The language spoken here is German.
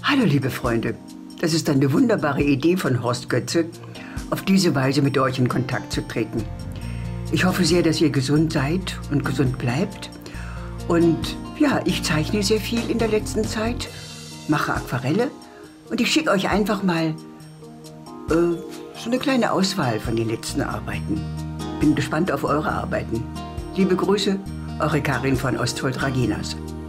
Hallo liebe Freunde, das ist eine wunderbare Idee von Horst Götze, auf diese Weise mit euch in Kontakt zu treten. Ich hoffe sehr, dass ihr gesund seid und gesund bleibt. Und ja, ich zeichne sehr viel in der letzten Zeit, mache Aquarelle und ich schicke euch einfach mal so eine kleine Auswahl von den letzten Arbeiten. Bin gespannt auf eure Arbeiten. Liebe Grüße, eure Karin von Ostfold Raginas.